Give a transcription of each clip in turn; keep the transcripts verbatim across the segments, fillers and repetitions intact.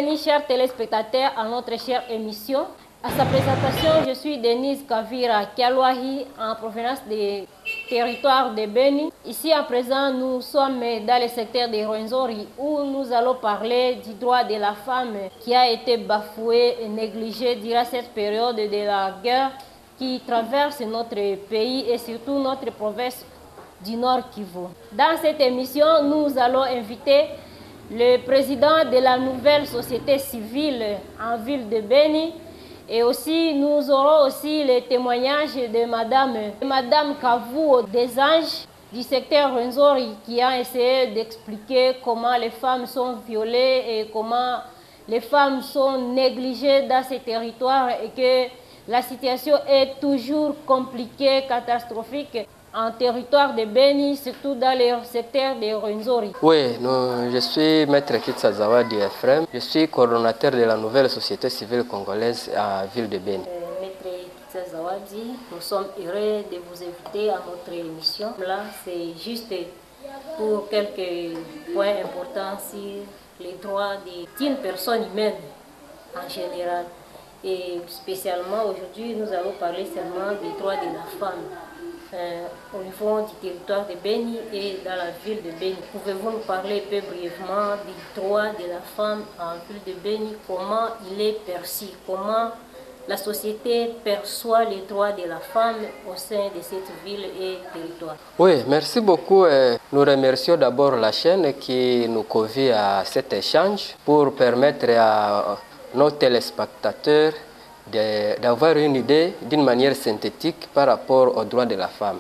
Bienvenue, chers téléspectateurs, à notre chère émission. À sa présentation, je suis Denise Kavira Kialwahi, en provenance des territoires de Beni. Ici, à présent, nous sommes dans le secteur de Rwenzori, où nous allons parler du droit de la femme qui a été bafoué et négligé durant cette période de la guerre qui traverse notre pays et surtout notre province du Nord Kivu. Dans cette émission, nous allons inviter le président de la nouvelle société civile en ville de Beni, et aussi nous aurons aussi les témoignages de Madame, Madame Kavu des Anges du secteur Rwenzori qui a essayé d'expliquer comment les femmes sont violées et comment les femmes sont négligées dans ces territoires et que la situation est toujours compliquée, catastrophique en territoire de Beni, surtout dans le secteur de Rwenzori. Oui, nous, je suis Maître Kitsa Zawadi Ephraim. Je suis coordonnateur de la nouvelle société civile congolaise à ville de Beni. Euh, Maître Kitsa Zawadi, nous sommes heureux de vous inviter à notre émission. Là, c'est juste pour quelques points importants sur les droits d'une personne humaine en général. Et spécialement aujourd'hui, nous allons parler seulement des droits de la femme. Euh, au niveau du territoire de Beni et dans la ville de Beni. Pouvez-vous nous parler peu brièvement du droit de la femme en ville de Beni, comment il est perçu, comment la société perçoit les droits de la femme au sein de cette ville et territoire? Oui, merci beaucoup. Nous remercions d'abord la chaîne qui nous convie à cet échange pour permettre à nos téléspectateurs d'avoir une idée d'une manière synthétique par rapport aux droits de la femme.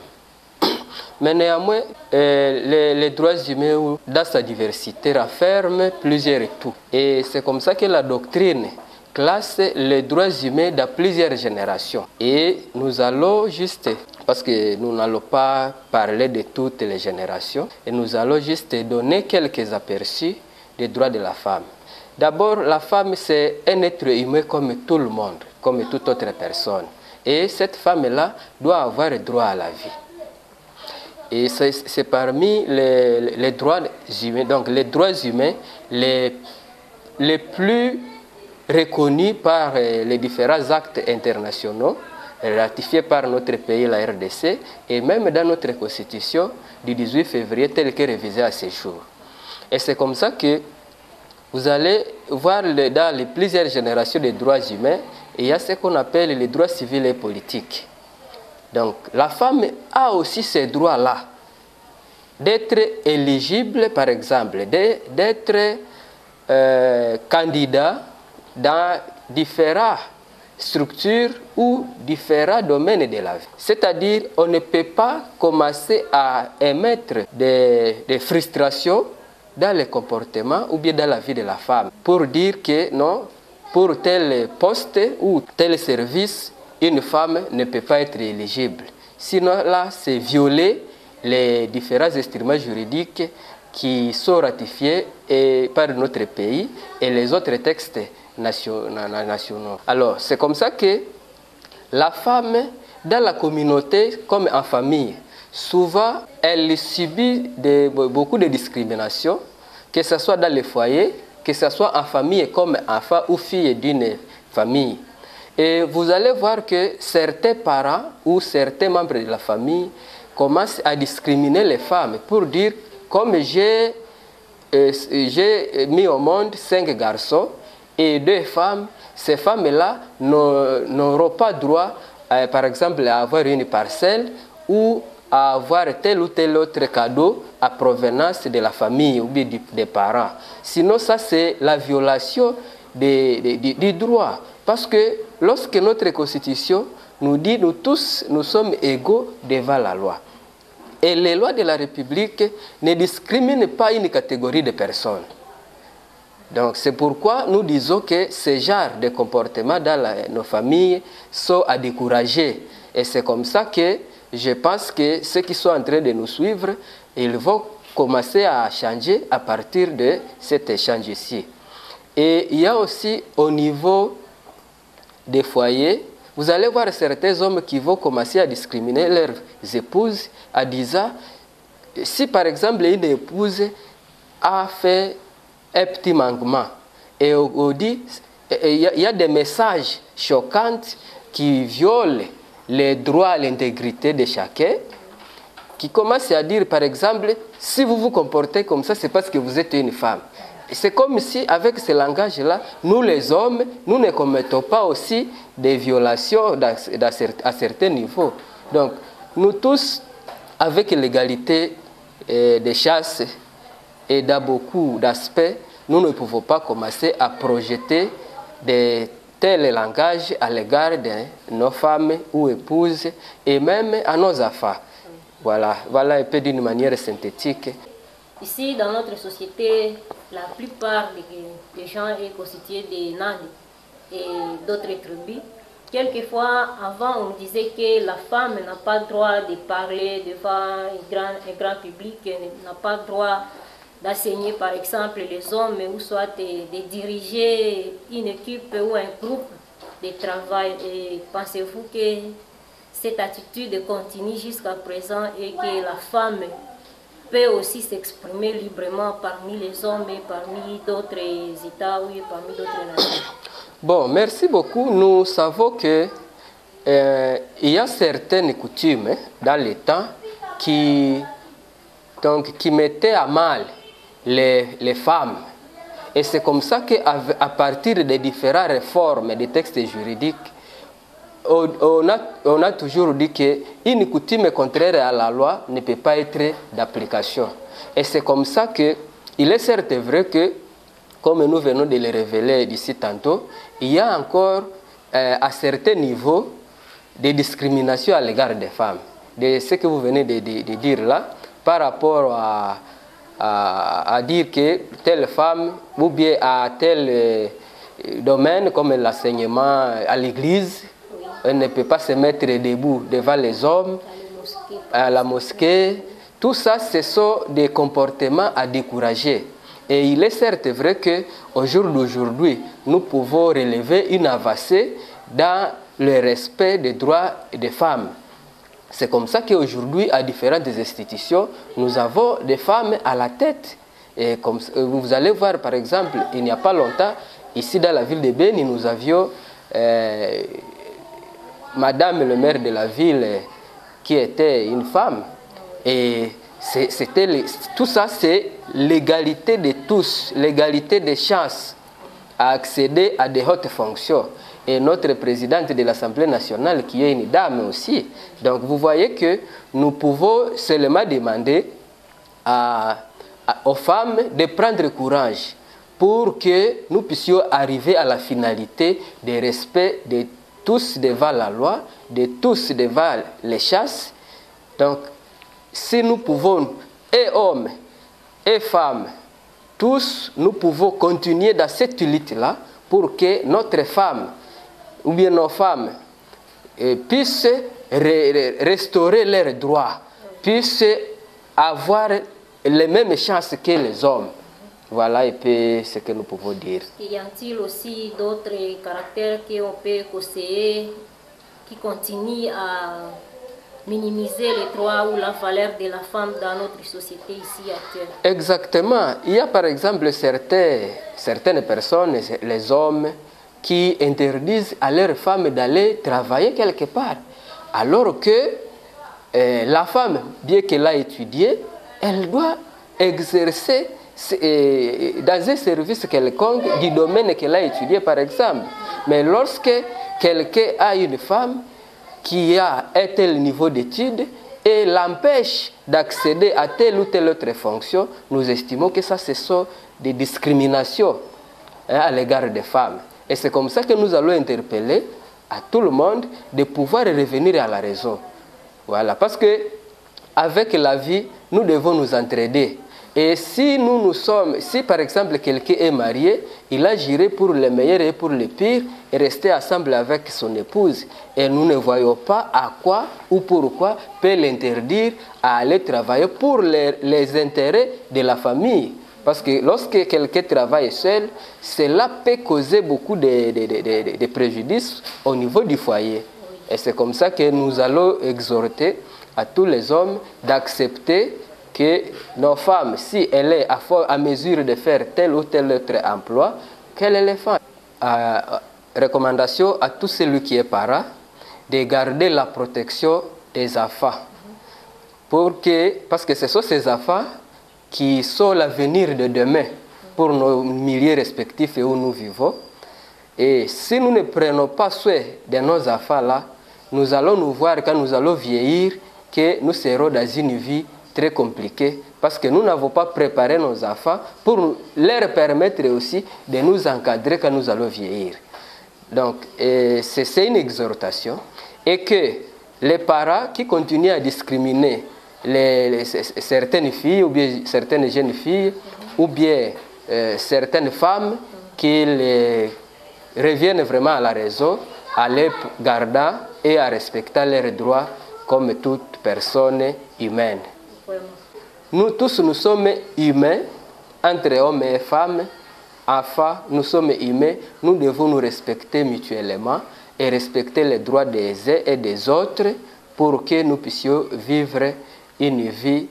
Mais néanmoins, euh, les, les droits humains dans sa diversité renferment plusieurs étous. Et c'est comme ça que la doctrine classe les droits humains dans plusieurs générations. Et nous allons juste, parce que nous n'allons pas parler de toutes les générations, et nous allons juste donner quelques aperçus des droits de la femme. D'abord, la femme, c'est un être humain comme tout le monde, comme toute autre personne. Et cette femme-là doit avoir droit à la vie. Et c'est parmi les, les droits humains, donc les droits humains les, les plus reconnus par les différents actes internationaux ratifiés par notre pays, la R D C, et même dans notre constitution du dix-huit février, telle que révisée à ce jour. Et c'est comme ça que vous allez voir le, dans les plusieurs générations des droits humains, il y a ce qu'on appelle les droits civils et politiques. Donc, la femme a aussi ces droits-là, d'être éligible, par exemple, d'être euh, candidat dans différentes structures ou différents domaines de la vie. C'est-à-dire, on ne peut pas commencer à émettre des, des frustrations dans le comportement ou bien dans la vie de la femme, pour dire que non, pour tel poste ou tel service, une femme ne peut pas être éligible. Sinon, là, c'est violer les différents instruments juridiques qui sont ratifiés et par notre pays et les autres textes nationaux. Alors, c'est comme ça que la femme, dans la communauté comme en famille, souvent, elle subit de, beaucoup de discrimination, que ce soit dans le foyer, que ce soit en famille comme enfant ou fille d'une famille. Et vous allez voir que certains parents ou certains membres de la famille commencent à discriminer les femmes pour dire, comme j'ai euh, j'ai mis au monde cinq garçons et deux femmes, ces femmes-là n'auront pas droit, euh, par exemple, à avoir une parcelle ou à avoir tel ou tel autre cadeau à provenance de la famille ou bien des parents. Sinon, ça c'est la violation des, des, des droits. Parce que lorsque notre constitution nous dit nous tous, nous sommes égaux devant la loi. Et les lois de la République ne discriminent pas une catégorie de personnes. Donc c'est pourquoi nous disons que ce genre de comportements dans la, nos familles sont à décourager. Et c'est comme ça que je pense que ceux qui sont en train de nous suivre, ils vont commencer à changer à partir de cet échange ici. Et il y a aussi au niveau des foyers, vous allez voir certains hommes qui vont commencer à discriminer leurs épouses en disant, si par exemple une épouse a fait un petit manquement Et on dit, il y, y a des messages choquants qui violent les droits à l'intégrité de chacun, qui commencent à dire, par exemple, si vous vous comportez comme ça, c'est parce que vous êtes une femme. C'est comme si, avec ce langage-là, nous les hommes, nous ne commettons pas aussi des violations à certains niveaux. Donc, nous tous, avec l'égalité des chances et dans beaucoup d'aspects, nous ne pouvons pas commencer à projeter de tels langages à l'égard de nos femmes ou épouses et même à nos enfants. Voilà, voilà un peu d'une manière synthétique. Ici, dans notre société, la plupart des, des gens sont constitués de Nandi et d'autres tribus. Quelquefois, avant, on disait que la femme n'a pas le droit de parler devant un grand, un grand public, n'a pas le droit d'enseigner, par exemple, les hommes, ou soit de, de diriger une équipe ou un groupe de travail. Et pensez-vous que cette attitude continue jusqu'à présent et que la femme peut aussi s'exprimer librement parmi les hommes et parmi d'autres États ou parmi d'autres nations? Bon, merci beaucoup. Nous savons que euh, il y a certaines coutumes dans les temps qui, donc, qui mettaient à mal les, les femmes. Et c'est comme ça qu'à à partir des différentes réformes des textes juridiques, on, on, a, on a toujours dit qu'une coutume contraire à la loi ne peut pas être d'application. Et c'est comme ça que, il est certes vrai que, comme nous venons de le révéler d'ici tantôt, il y a encore euh, à certains niveaux des discriminations à l'égard des femmes. De ce que vous venez de, de, de dire là, par rapport à, à, à dire que telle femme, ou bien à tel euh, domaine comme l'enseignement à l'église, elle ne peut pas se mettre debout devant les hommes, à la mosquée. Tout ça, ce sont des comportements à décourager. Et il est certes vrai qu'au jour d'aujourd'hui, nous pouvons relever une avancée dans le respect des droits des femmes. C'est comme ça qu'aujourd'hui, à différentes institutions, nous avons des femmes à la tête. Et comme vous allez voir, par exemple, il n'y a pas longtemps, ici dans la ville de Beni, nous avions euh, Madame le maire de la ville qui était une femme. Et c'était tout ça, c'est l'égalité de tous, l'égalité des chances à accéder à des hautes fonctions. Et notre présidente de l'Assemblée nationale qui est une dame aussi. Donc vous voyez que nous pouvons seulement demander à, à, aux femmes de prendre courage pour que nous puissions arriver à la finalité du respect de tous devant la loi, de tous devant les chasses. Donc si nous pouvons, et hommes, et femmes, tous, nous pouvons continuer dans cette lutte-là pour que notre femme, ou bien nos femmes, eh, puissent re restaurer leurs droits, puissent avoir les mêmes chances que les hommes. Voilà un peu ce que nous pouvons dire. Y a-t-il aussi d'autres caractères qu'on peut conseiller qui continuent à minimiser les droits ou la valeur de la femme dans notre société ici actuelle? Exactement. Il y a par exemple certains, certaines personnes, les hommes, qui interdisent à leurs femmes d'aller travailler quelque part. Alors que euh, la femme, bien qu'elle a étudié, elle doit exercer euh, dans un service quelconque du domaine qu'elle a étudié par exemple. Mais lorsque quelqu'un a une femme qui a un tel niveau d'études et l'empêche d'accéder à telle ou telle autre fonction, nous estimons que ça, ce sont des discriminations hein, à l'égard des femmes. Et c'est comme ça que nous allons interpeller à tout le monde de pouvoir revenir à la raison. Voilà, parce que avec la vie, nous devons nous entraider. Et si nous nous sommes, si par exemple quelqu'un est marié, il agirait pour le meilleur et pour le pire et rester ensemble avec son épouse. Et nous ne voyons pas à quoi ou pourquoi peut l'interdire à aller travailler pour les, les intérêts de la famille. Parce que lorsque quelqu'un travaille seul, cela peut causer beaucoup de, de, de, de, de préjudices au niveau du foyer. Et c'est comme ça que nous allons exhorter à tous les hommes d'accepter que nos femmes, si elles sont à, à mesure de faire tel ou tel autre emploi, quel éléphant? euh, Recommandation à tout celui qui est parent de garder la protection des enfants. Pour que, parce que ce sont ces enfants qui sont l'avenir de demain pour nos milieux respectifs et où nous vivons. Et si nous ne prenons pas soin de nos enfants-là, nous allons nous voir quand nous allons vieillir que nous serons dans une vie très compliquée parce que nous n'avons pas préparé nos enfants pour leur permettre aussi de nous encadrer quand nous allons vieillir. Donc, c'est une exhortation et que les parents qui continuent à discriminer les, les, certaines filles ou bien certaines jeunes filles ou bien euh, certaines femmes qui les reviennent vraiment à la raison, à les gardant et à respecter leurs droits comme toute personne humaine. Nous tous, nous sommes humains, entre hommes et femmes, enfants, nous sommes humains, nous devons nous respecter mutuellement et respecter les droits des uns et des autres pour que nous puissions vivre une vie,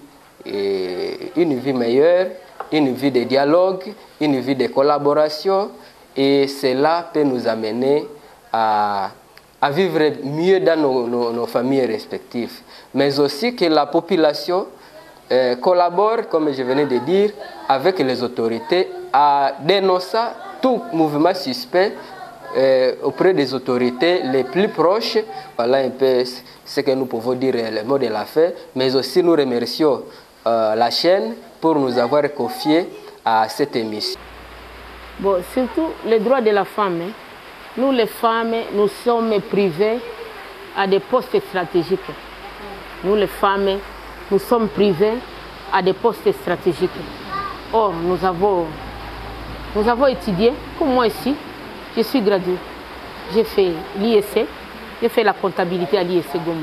une vie meilleure, une vie de dialogue, une vie de collaboration, et cela peut nous amener à, à vivre mieux dans nos, nos, nos familles respectives, mais aussi que la population euh, collabore, comme je venais de dire, avec les autorités à dénoncer tout mouvement suspect euh, auprès des autorités les plus proches. Voilà un peu ce que nous pouvons dire le mot de la fin, mais aussi nous remercions euh, la chaîne pour nous avoir confié à cette émission. Bon, surtout les droits de la femme. Hein. Nous les femmes, nous sommes privés à des postes stratégiques. Nous les femmes, nous sommes privés à des postes stratégiques. Or, nous avons, nous avons étudié, comme moi ici, je suis graduée. J'ai fait l'I E C, j'ai fait la comptabilité à l'I E C Goma.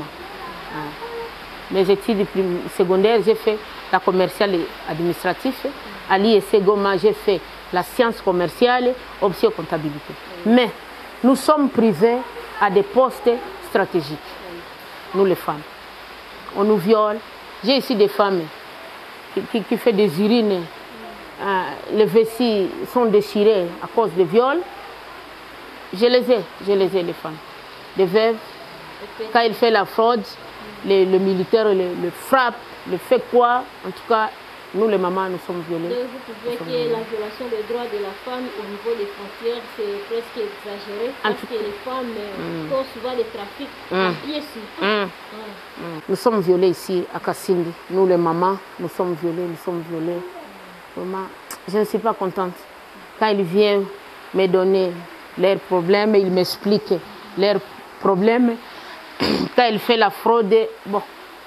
Mes études secondaires, j'ai fait la commerciale et administrative. À l'I E C Goma, j'ai fait la science commerciale, option comptabilité. Mais nous sommes privés à des postes stratégiques, nous les femmes. On nous viole. J'ai ici des femmes qui, qui, qui font des urines. Euh, les vessies sont déchirées à cause de viols. Je les ai, je les ai les femmes. Des veuves. Okay. Quand il fait la fraude, les, le militaire le, le frappe, le fait quoi. En tout cas, nous les mamans, nous sommes violées. Donc vous trouvez que violées. La violation des droits de la femme au niveau des frontières, c'est presque exagéré parce que les femmes mm. font souvent des trafics mm. à pied surtout. Mm. Mm. Nous sommes violées ici à Kassindi. Nous les mamans, nous sommes violées, nous sommes violées. Vraiment, je ne suis pas contente. Quand ils viennent me donner leurs problèmes, ils m'expliquent leurs problèmes. Quand il fait la fraude, bon,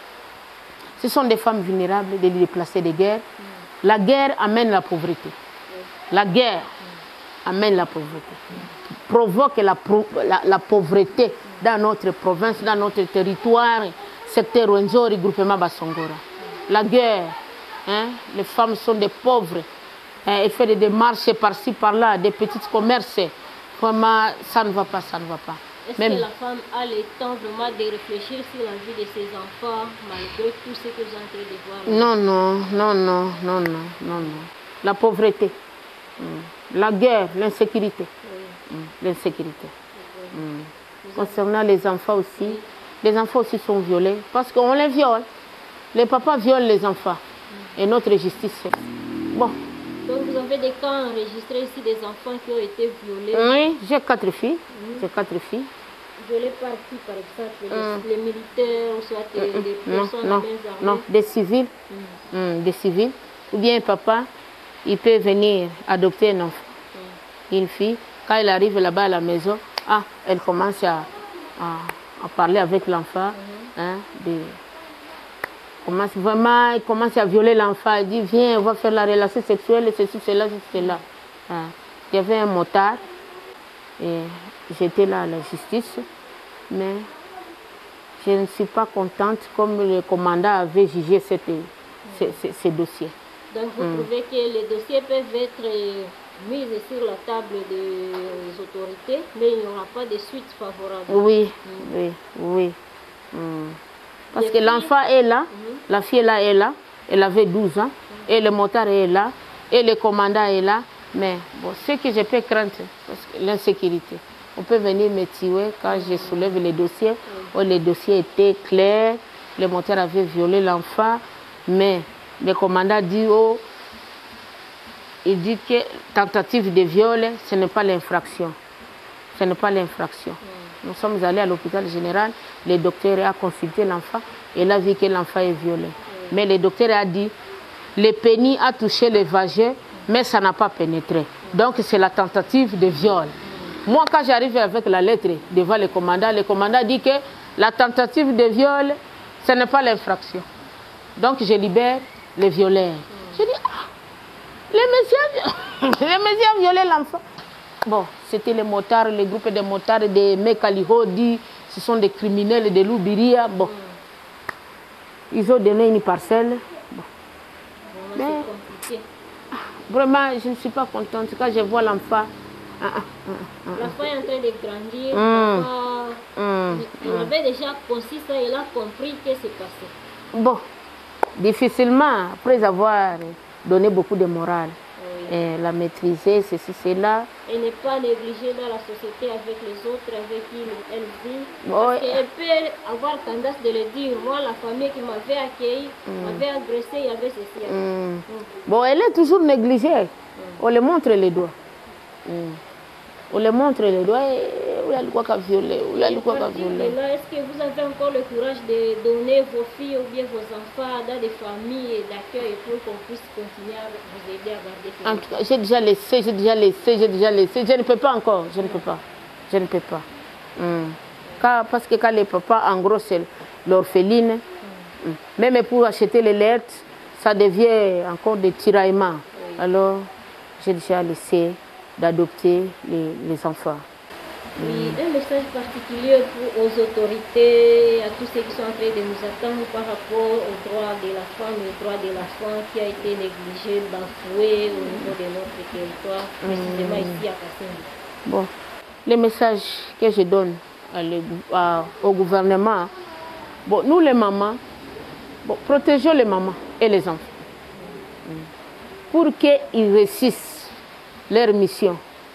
ce sont des femmes vulnérables, des déplacés de guerre. Mm. La guerre amène la pauvreté. Mm. La guerre mm. amène la pauvreté. Mm. Provoque la, la, la pauvreté mm. dans notre province, dans notre territoire, secteur Rwenzori, groupement Basongora. Mm. La guerre, hein, les femmes sont des pauvres. Hein, elles font des démarches par-ci, par-là, des petits commerces. Vraiment, ça ne va pas, ça ne va pas. Est-ce que la femme a le temps vraiment de réfléchir sur la vie de ses enfants malgré tout ce que vous êtes en train de voir? Non, non, non, non, non, non, non, non. La pauvreté, mm. la guerre, l'insécurité. Oui. Mm. L'insécurité. Oui. Mm. Concernant les enfants aussi, oui. les enfants aussi sont violés parce qu'on les viole. Les papas violent les enfants mm. et notre justice. Bon. Donc vous avez des cas enregistrés ici des enfants qui ont été violés? Oui, j'ai quatre filles. Mmh. J'ai quatre filles. Violées par qui, par exemple? Mmh. Les militaires ou soit des, mmh. des personnes non, non, non, des civils. Mmh. Mmh, des civils. Ou bien papa, il peut venir adopter un enfant, mmh. une fille. Quand il arrive là-bas à la maison, ah, elle commence à, à, à parler avec l'enfant. Mmh. Hein, de, commence vraiment, il commence à violer l'enfant. Il dit, viens, on va faire la relation sexuelle, ceci, cela, cela. Hein. Il y avait un motard et j'étais là à la justice, mais je ne suis pas contente comme le commandant avait jugé cette, mm. ce, ce, ce dossier. Donc vous mm. trouvez que les dossiers peuvent être mis sur la table des autorités, mais il n'y aura pas de suite favorable? Oui, mm. oui, oui. Mm. Parce les que l'enfant est là, mm. la fille là est là, elle avait douze ans, mm. et le motard est là, et le commandant est là. Mais bon, ce que je peux craindre, c'est l'insécurité. On peut venir me tuer quand je soulève les dossiers. Oh, les dossiers étaient clairs, le moteur avait violé l'enfant, mais le commandant dit, oh, il dit que tentative de viol, ce n'est pas l'infraction. Ce n'est pas l'infraction. Nous sommes allés à l'hôpital général, le docteur a consulté l'enfant et il a vu que l'enfant est violé. Mais le docteur a dit, le pénis a touché le vagin, mais ça n'a pas pénétré. Donc c'est la tentative de viol. Moi, quand j'arrive avec la lettre devant le commandant, le commandant dit que la tentative de viol, ce n'est pas l'infraction. Donc je libère les violeurs. Je dis, ah, les messieurs, les messieurs ont violé l'enfant. Bon, c'était les motards, les groupes de motards, des Mekaliho, dit ce sont des criminels de Loubiria. Bon, ils ont donné une parcelle. Bon. Mais, ah, vraiment, je ne suis pas contente quand je vois l'enfant. Ah, ah, ah, ah, l'enfant est en train de grandir. Mmh. Ah, mmh. Il avait déjà conçu ça, il a compris ce qui s'est passé. Bon, difficilement, après avoir donné beaucoup de morale. Et la maîtriser, ceci, cela. Et ne pas négliger dans la société avec les autres, avec qui elle vit. Bon, parce qu'elle peut avoir tendance de le dire. Moi, la famille qui m'avait accueilli, mm. m'avait agressé, il y avait ceci. Mm. Mm. Bon, elle est toujours négligée. Mm. On lui montre les doigts. Mm. On lui montre les doigts et on a le quoi qu'à violer. On a le quoi qu'à violer. Est-ce que vous avez encore le courage de donner vos filles ou bien vos enfants dans des familles d'accueil pour qu'on puisse continuer à vous aider à garder? En tout cas, j'ai déjà laissé, j'ai déjà laissé, j'ai déjà laissé. Je ne peux pas encore, je ne peux pas. Je ne peux pas. Mm. Car, parce que quand les papas, en gros, c'est l'orpheline, mm. mm. même pour acheter les lettres, ça devient encore des tiraillements. Oui. Alors, j'ai déjà laissé d'adopter les, les enfants. Oui, un message particulier pour, aux autorités, à tous ceux qui sont en train de nous attendre par rapport aux droits de la femme et aux droits de l'enfant qui a été négligé, bafoué au niveau de notre territoire, précisément mmh. ici à Kasindi. Bon, les messages que je donne à le, à, au gouvernement, bon, nous les mamans, bon, protégeons les mamans et les enfants mmh. pour qu'ils réussissent leur mission.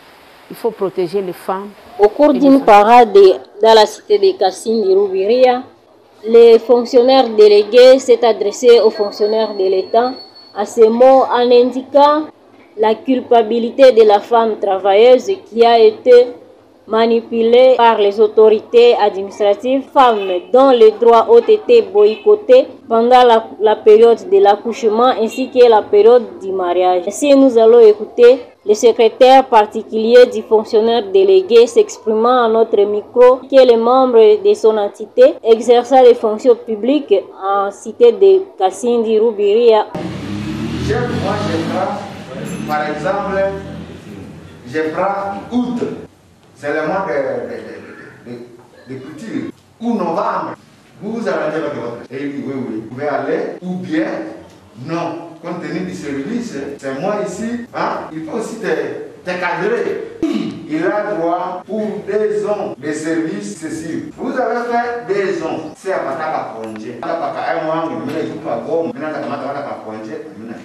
Il faut protéger les femmes. Au cours d'une parade dans la cité de Kasindi Roubiria, les fonctionnaires délégués s'est adressé aux fonctionnaires de l'État à ces mots en indiquant la culpabilité de la femme travailleuse qui a été manipulée par les autorités administratives, femmes dont les droits ont été boycottés pendant la, la période de l'accouchement ainsi que la période du mariage. Ainsi, nous allons écouter le secrétaire particulier du fonctionnaire délégué s'exprimant à notre micro que les membres de son entité exerçant les fonctions publiques en cité de Kasindi Roubiria. Je, moi, je prends, par exemple, je prends août, c'est le mois de, de, de, de, de culture, ou novembre. Vous vous arrangez avec votre. Et il dit oui, oui, vous pouvez aller, ou bien non. Compte tenu du service, c'est moi ici, hein, il faut aussi te, te cadrer. Il a droit pour deux ans de service ceci. Vous avez fait deux ans. C'est à partir de congé. À partir de un mois, vous avez tout à bon. Maintenant, vous avez un congé.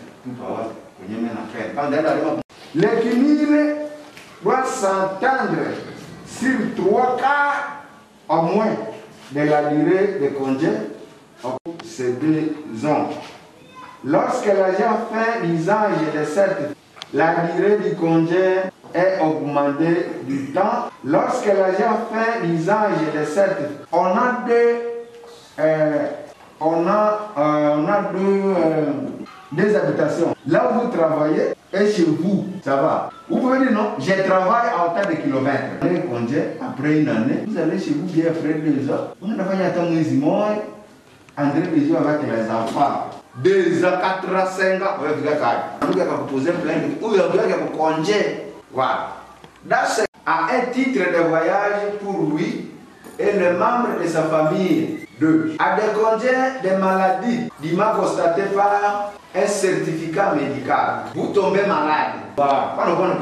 Le cumul doit s'entendre sur trois quarts au moins de la durée de congé. C'est deux ans. Lorsque l'agent fait l'usage de cette, la durée du congé est augmentée du temps. Lorsque l'agent fait l'usage de cette, on a deux, euh, on a, euh, on a deux, euh, deux habitations. Là où vous travaillez et chez vous, ça va. Vous pouvez dire non, je travaille à autant de kilomètres. Vous avez congé après une année, vous allez chez vous bien après deux ans. Vous n'avez pas attendre un mois, André Béziou avec les enfants. Deux ans, quatre ans, cinq ans, vous avez posé plainte, ou vous avez congé. Voilà. C'est à un titre de voyage pour lui et les membres de sa famille. Deux. À des congés de maladie, il m'a constaté par un certificat médical. Vous tombez malade. Voilà.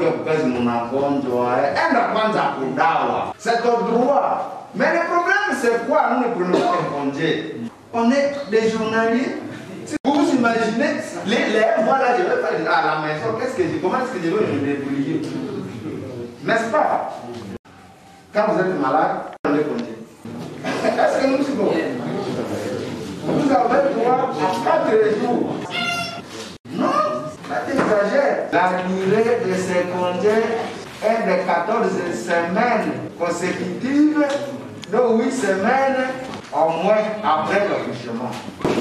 C'est ton droit. Mais le problème, c'est quoi? Nous ne prenons pas de congé. On est des journaliers. Vous vous imaginez, les, les, moi là je vais faire à la maison, qu'est-ce que je, comment est-ce que je vais me débrouiller? N'est-ce pas? Quand vous êtes malade, vous avez congé. Est-ce que nous sommes bon? Vous avez droit à quatre jours. Non, là tu exagères. La durée de ces congés est de quatorze semaines consécutives, de huit semaines au moins après l'accouchement.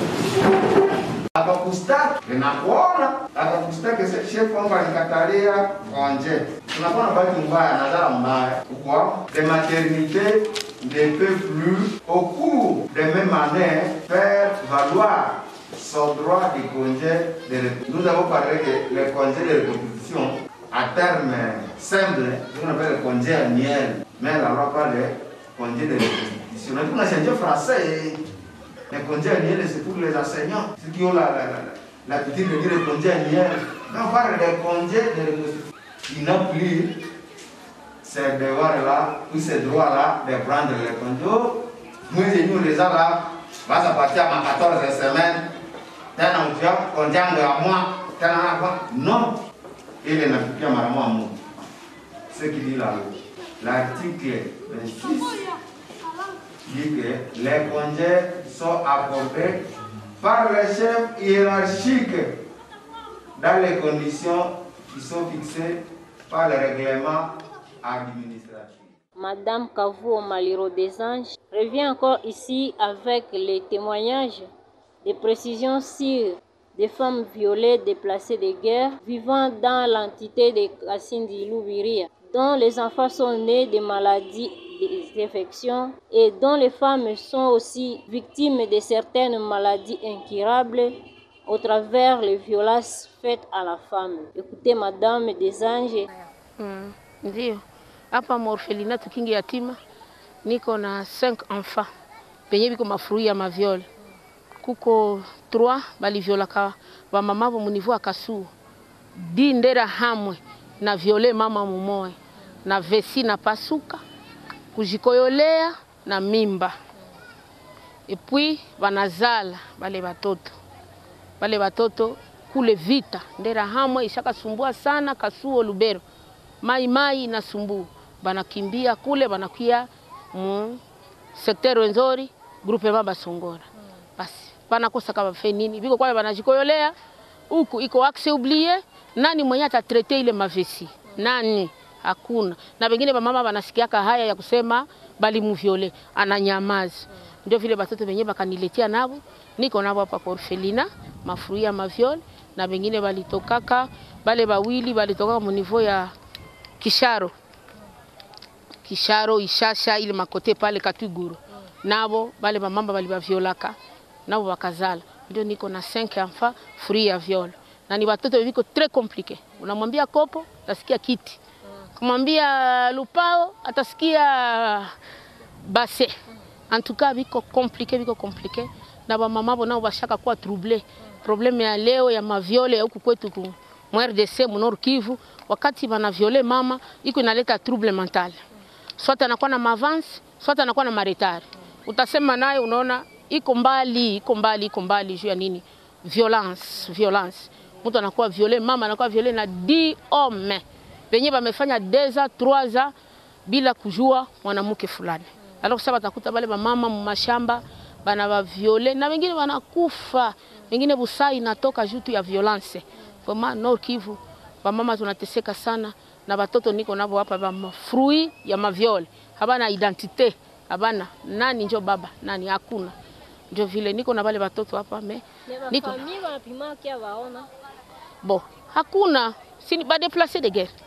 Akakusta inakuona akakusta kese chef kwamba nikatalia konje tunakuwa baki mbaya nazara mbaya kwa les maternités ne peuvent plus au cours de même année faire valoir son droit de congé de répétition. Nous avons parlé que les congés de répétition à terme simple on appelle le congé annuel mais la loi parle de congé de répétition. On a changé français. Les congés annuels, c'est pour les enseignants, ceux qui ont l'habitude la, la, la, de dire les congés annuels. Mais on parle des congés de qui n'ont plus ces devoirs-là, ou ces droits-là de prendre les congés. Nous, nous les avons là, va se partir à quatorze semaines, t'as un job, congé à moi, t'as un job. Non, il est n'a plus qu'à moi. Ce qui dit là, l'article vingt-six. Dit que les congés sont accordés par les chefs hiérarchiques dans les conditions qui sont fixées par le règlement administratif. Madame Kavuo Maliro des Anges revient encore ici avec les témoignages, des précisions sur des femmes violées déplacées de guerre vivant dans l'entité de Kassindi Loubiria, dont les enfants sont nés de maladies, des infections et dont les femmes sont aussi victimes de certaines maladies incurables au travers les violences faites à la femme. Écoutez Madame des Anges. Mm, ndio. Hapa morfelina tukingi yatima niko na cinq enfants. Penye biko mafrui ya maviole. Kuko trois bali violaka ba mama bo munivu akasu. Di ndera hamwe na viole mama mumoe na vesi na pasuka. Kujikoyolea na mimba. Et puis banazala bale batoto. Bale batoto kule vita ndera hamwe ishaka sumbua sana Kasuo Lubero. Mai mai inasumbua. Banakimbia kule banakuya mu secteur Rwenzori groupe baba Songora. Basi banakosa kama fe nini biko kwa banajikoyolea huku iko axe oublié nani mwenye atatraiter ile mavesi nani hakuna na wengine ba mama banasikiaka haya ya kusema bali muviole ananyamaza. Ndio vile batoto wenyewe bakaniletea nabo niko nabo hapa kwa orfelina mafuria maviole na wengine balitokaka bale bawili balitoka mu niveau ya Kisharo Kisharo Ishasha ile makote pale Katuguru nabo bale ba mama bali baviolaka nabo bakazala. Ndio niko na cinq enfants free ya viole na ni watoto wiko très compliqué. Unamwambia kopo utasikia kiti, kumwambia lupao atasikia base. En tout cas biko compliqué biko compliqué na ba mama bona bashaka kwa troublé. Problème ya leo ya maviole ya huku kwetu ku mu R D C mu Nord Kivu wakati bana viole mama iko inaleta trouble mental. Soit anakuwa na avance, soit anakuwa na maretard. Utasema naye unaona iko mbali, iko mbali, iko mbali juu ya nini? Violence, violence. Mtu anakuwa violé, mama anakuwa violé na dix hommes. Benye bamefanya deux ans, trois ans bila kujua mwanamke fulani. Alors sasa batakuta bale mama mu mashamba bana ba violé na wengine wanakufa. Wengine busai inatoka jutu ya violence. Kwa Nord Kivu, ba mama tunateseka sana na batoto niko nabo hapa ba fruit ya maviole. Habana identité, habana nani njo baba, nani hakuna. Ndio vile niko na wale watoto hapa me niko famille wanapima kia waona. Bon, hakuna si ba déplacé de guerre.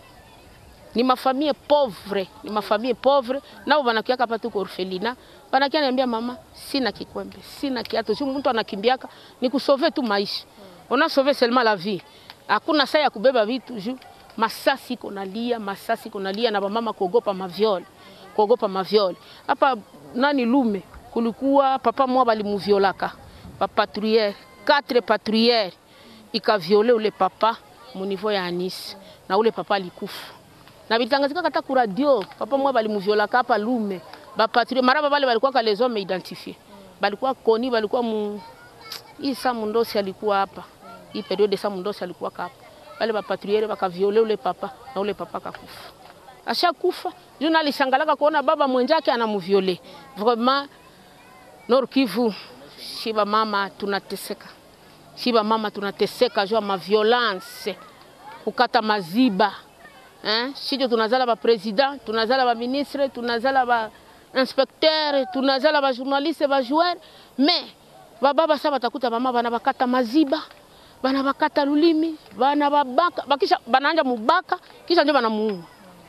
Ni ma famille pauvre, ni ma famille pauvre nao wanakia hapa tu kwa orphelina. Wanakia niambia mama sina kikwembe, sina kiato. Si mtu anakimbiaka ni kusauver tu maisha. On a sauvé seulement la vie. Hakuna saa ya kubeba vitu juu masasi konalia, masasi konalia na mama kuogopa maviole. Kuogopa maviole. Hapa nani Lume kulikuwa papa mwa bali muviolaka. Pa patrouilleur, quatre patrouilleurs ikaviole ule papa mu niveau ya Anis na ule papa alikufa. Na bitangazika kata ku radio papa mwa bali muviolaka hapa Lume. Ba patrouilleur maraba bale balikuwa ka les hommes identifiés. Balikuwa koni balikuwa mu hii saa Mundosi alikuwa hapa. Hii periode saa Mundosi alikuwa hapa. Wale ba patrouille bakaviole ule papa na ule papa kakufa. Ashakufa, juna alishangalaka kuona baba mwenjake anamuviole. Vraiment Nord Kivu, shiba mama tunateseka. Shiba mama tunateseka jua ma violence. Kukata maziba. Hein? Shijo tunazala ba president, tunazala ba ministre, tunazala ba inspecteur, tunazala ba journaliste, ba joueur, mais bababa sasa batakuta mama bana bakata maziba, bana bakata lulimi, bana babaka, bakisha bananja mubaka, kisha ndio bana muua.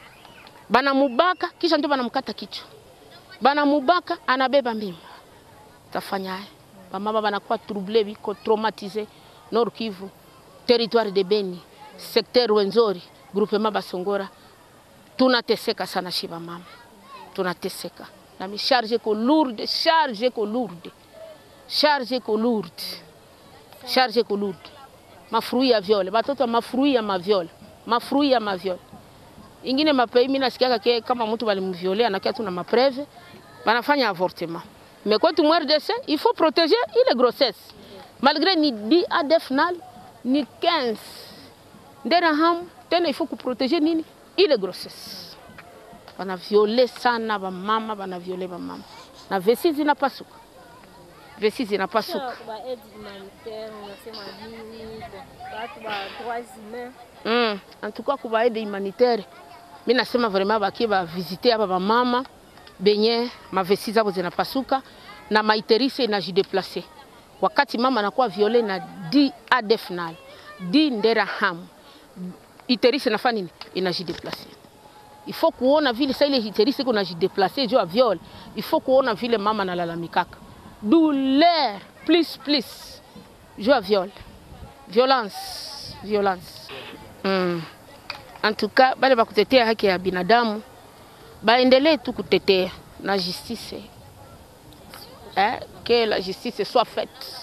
Bana mubaka, kisha ndio bana mkata kichwa. Bana mubaka anabeba mimba. Tafanyaye. Bamama banakuwa troublé, biko traumatisé. Nord Kivu, territoire de Beni, secteur Wenzori, groupement Basongora. Tunateseka sana shiba mama. Tunateseka. Na mi charge ko lourde, charge ko lourde. Charge ko lourde. Charge ko lourde. Mafrui ya viole, batoto mafrui ya maviole. Mafrui ya maviole. Ingine mapei mimi nasikia kama kama mtu walimviolea anakia tu na mapreve, banafanya avortement. Mais quand tu meurs de ça, il faut protéger les grossesses. Malgré ni dix A D F N A L, ni quinze. Nderaham, tena il faut que protéger nini les grossesses. Bana violer sana ba mama, bana violer ba mama. Na vesi zinapasuka. Vesi zinapasuka. Ba aide humanitaire, unasema nini? Watu ba droits humains. Mm, en tout cas kuba aide humanitaire. Mimi nasema vraiment baki ba visiter aba ba mama benye mavesi zabo zinapasuka na maiterise inajideplacer. Wakati mama anakuwa violé na dix A D F N A L, dix Nderaham, iterise nafanya nini? Inajideplacer. Il faut kuona vile sasa ile iterise kuna jideplacer jo viol. Il faut kuona vile mama nalalamikaka. Douleur plus plus jo viol. Violence, violence. Mm. En tout cas, bale ba kutetea haki ya binadamu baendelee tu kutetea na justice. Eh, que la justice soit faite.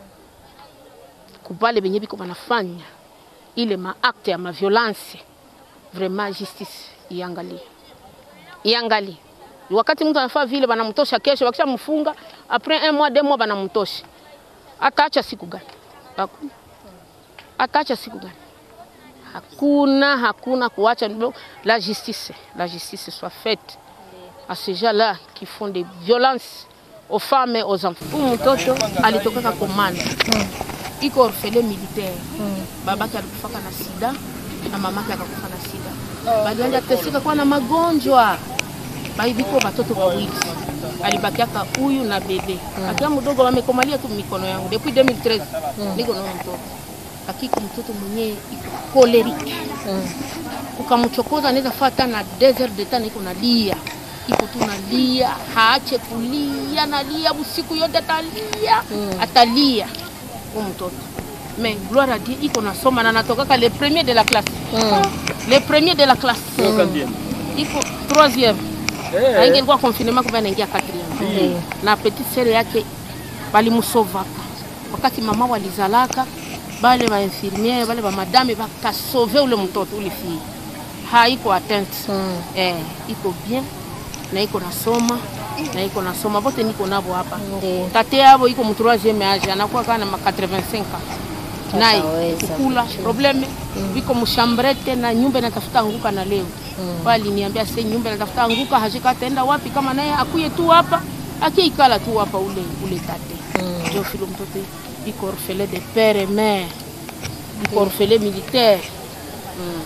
Kubale benye biko banafanya ile ma acte ya ma violence, vraiment justice iangalie. Iangalie. Wakati mtu anafanya vile banamtosha kesho, wakisha mfunga après un mois deux mois banamtosha. Ataacha siku gani? Hakuna. Ataacha siku gani? Hakuna, hakuna kuacha. La justice, la justice soit faite à ces gens-là qui font des violences aux femmes et aux enfants. Huyu mtoto alitoka komanda. Mm. Iko orphelin militaire. Mm. Babake alikufa na sida na mamake akakufa na sida. Oh. Balianja tesika kwa na magonjwa. Baibiko watoto wawili. Alibakiaka huyu na bebe. Mm. Akiwa mdogo wamekomalia tu mikono yangu. Depuis deux mille treize. Mm. Niko na mtoto. Hakika mtoto mwenyewe iko cholerique. Mm. Ukamchokoza anaweza fata na desert de temps iko nalia. Iko tu nalia, haache kulia, nalia usiku yote atalia, mm. atalia huyo mtoto. Mais gloire à Dieu iko nasoma na natoka le premier de la classe. Mm. Le premier de la classe. Mm. Iko troisième. Eh. Haingekuwa confinement kwa anaingia quatrième. Mm. Na petite sœur yake balimsova. Wakati mama walizalaka bale ba infirmière, bale ba madame baka sauver ule mtoto ule fille. Haiko atteinte. Mm. Eh, iko bien. Na iko nasoma, na iko nasoma bote niko nabo hapa. Mm. Tate yabo iko mu troisième âge, anakuwa kana ma quatre-vingt-cinq ans. Nai kukula probleme mm. Biko mshambrete na nyumba natafuta anguka na leo. Mm. Bali niambia sasa nyumba natafuta anguka hajika ataenda wapi kama naye akuye tu hapa, akiikala tu hapa ule ule tate. Mm. Ndio filo mtoto iko orphelin de père et mère. Iko orphelin militaire. Mm.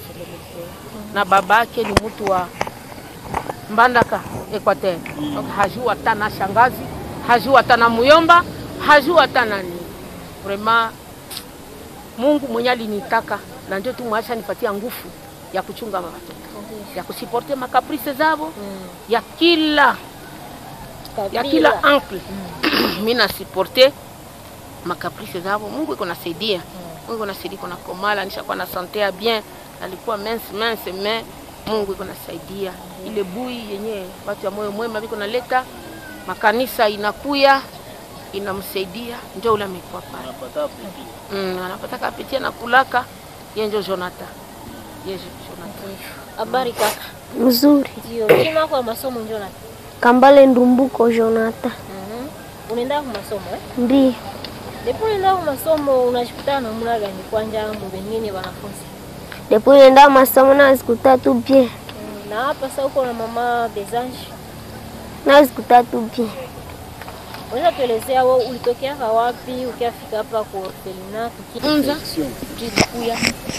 Na babake ni mtu wa Mbandaka Equateur. Donc hajua tana shangazi, hajua tana muyomba, hajua tana ni. Vraiment Mungu mwenye alinitaka na ndio tu mwacha nipatia nguvu ya kuchunga watoto. Ya kusiporte makaprice zao, mm. ya kila Kabila. ya kila uncle. Mm. Mimi na supporter makaprice zao. Mungu iko nasaidia. Mm. Mungu anasaidia kuna komala nishakuwa na santé bien, alikuwa mince mince mais Mungu iko nasaidia. Ile bui yenye watu wa moyo mwema biko naleta makanisa inakuya inamsaidia ndio ule amekuwa pale. Anapata apeti. Mm, anapata kapeti na kulaka yeye ndio Jonathan. Yeye Jonathan. Habari kaka. Mzuri. Ndio. Jina lako la masomo Jonathan? Kambale Ndumbuko Jonathan. Mhm. Unaenda kwa masomo eh? Ndiyo. Depuis leo masomo unajikuta namna gani kwanja wengine wanafunzi? Depuis nenda masomo najikuta tu bien. Na hapa sasa uko na mama Desange? Najikuta tu bien. Unaweza tuelezea wewe ulitokea wapi ukafika hapa kwa orphelinat? Anza tulikuya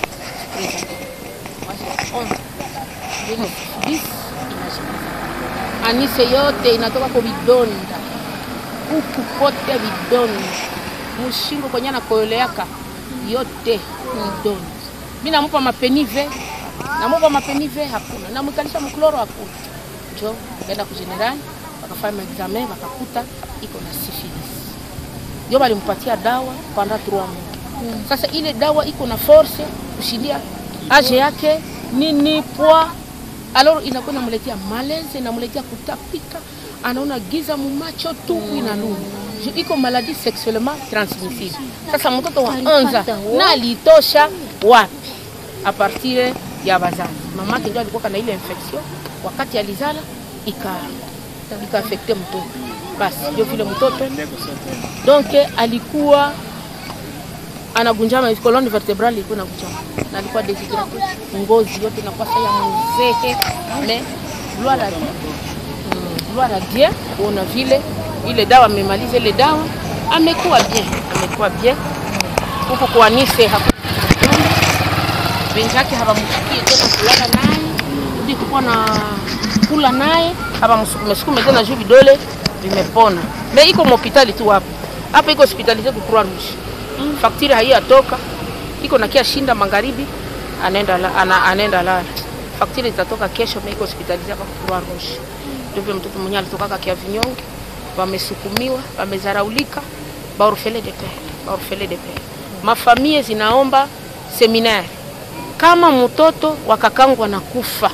Anise yote inatoka kwa vidonda. Huku kote vidonda. Mushingo kwenye anakoyoleaka yote vidonda. Mimi namupa mapenive, namupa mapenive hakuna. Namkalisha mkloro hakuna. Njoo nenda ku general, wakafanya examen wakakuta iko na syphilis. Ndio walimpatia dawa pendant trois mois. Mm. Sasa ile dawa iko na force kushindia age yake nini poa. Alors inakuwa inamletea malaise, inamletea kutapika, anaona giza mumacho tu mm. inaluma. Iko maladie sexuellement transmissible. Sasa mtoto wa anza na alitosha wapi? A partir ya bazazi. Mama yake ndio alikuwa na ile infection, wakati alizala ika ika affecte mtoto. Basi ndio vile mtoto. Donc alikuwa anagunjama colonne vertebrale ilikuwa inagunjama. Na alikuwa déshydraté. Ngozi yote inakuwa ya mzee. Mais gloire à Dieu. Gloire à Dieu, ona vile ile dawa amemaliza ile dawa amekuwa bien, amekuwa bien. Huko kwa Anise hapo. Wenzake hawamshikie tena kulala naye, ndio kulikuwa na kula naye, hawamsukume sukume tena juu vidole vimepona. Mais iko hospitali tu hapo. Hapa iko hospitali zetu Croix Rouge. Mm. Fakturi haiyatoka. Iko na kia shinda magharibi, anaenda la, ana, anaenda la. Fakturi itatoka kesho, mais iko hospitali hapa Croix Rouge. Ndio mtoto mwenye alitoka kia vinyonge, wamesukumiwa, wamezaraulika, ba orphelin de père, ba orphelin de père. Mafamilie zinaomba seminaire. Kama mtoto wa kakangwa na kufa,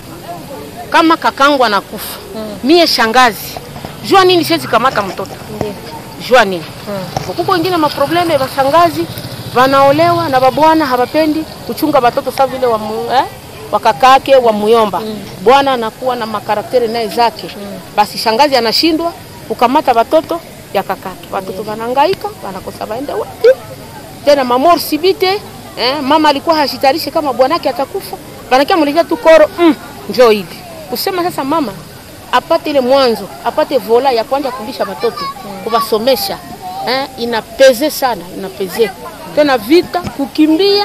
kama kakangwa na kufa, mm. mie shangazi, jua nini siwezi kamata mtoto? Ndiyo. Jua nini? Mm. Kuko wengine maprobleme ya shangazi, wanaolewa na babwana hawapendi kuchunga watoto sawa vile wa mu, eh? wakakake wa muyomba. Mm. Bwana anakuwa na makarakteri naye zake. Mm. Basi shangazi anashindwa kukamata watoto ya kakake. Watoto wanahangaika, wanakosa baende wapi? Tena mamor sibite, eh, mama alikuwa hashitarishi kama bwanake atakufa. Banakia mlija tu koro, mm, njoo hivi. Kusema sasa mama apate ile mwanzo, apate vola ya kwanza kulisha watoto, mm. kubasomesha, eh, inapeze sana, inapeze. Tena vita kukimbia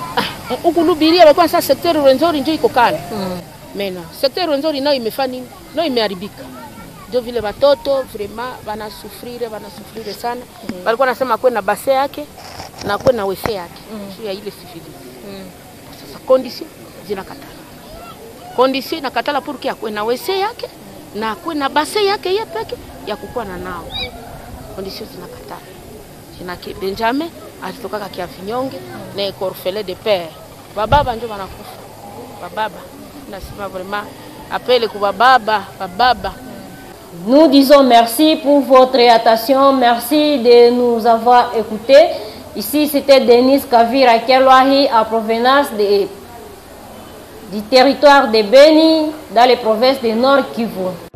huku lubiria walikuwa sasa sekta Rwenzori njoo iko kale. Mm. Mena sekta Rwenzori nayo imefanya nini? Nayo imeharibika. Ndio vile watoto vraiment wanasufrire, wanasufrire sana. Mm. Walikuwa nasema kwe na base yake na kwe na wese yake. Mm. Ya ile syphilis. Mm. Sasa condition zinakatala. Condition inakatala pour que kwe na wese yake na kwe na base yake yeye peke ya kukua na nao. Condition zinakatala. Jinaki Benjamin alitoka kia vinyonge na iko orphelin de père. Bababa ndio wanakufa. Bababa nasema vraiment appelle kwa baba, bababa. Nous disons merci pour votre attention, merci de nous avoir écoutés. Ici c'était Denise Kavira Kelwahi en provenance de, du territoire de Beni dans les provinces du Nord Kivu.